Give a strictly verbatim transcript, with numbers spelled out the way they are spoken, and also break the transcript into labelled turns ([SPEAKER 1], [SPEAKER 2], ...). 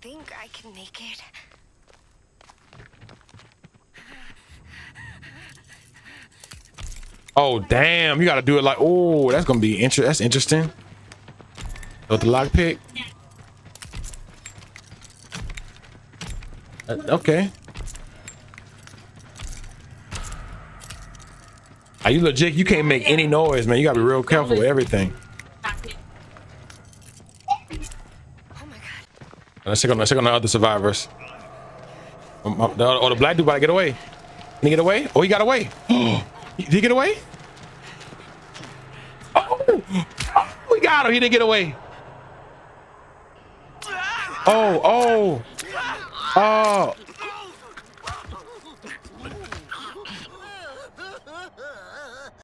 [SPEAKER 1] think I can make it.
[SPEAKER 2] Oh damn! You got to do it like, oh, that's gonna be interesting. That's interesting. With the lockpick. Uh, okay. Are you legit? You can't make any noise, man. You gotta be real careful with everything.
[SPEAKER 1] Oh my god.
[SPEAKER 2] Let's check on, let's check on the other survivors. Um, uh, the, oh, the black dude about to get away. Can he get away? Oh, he got away. Did he get away? Oh, oh, we got him. He didn't get away. Oh, oh, oh.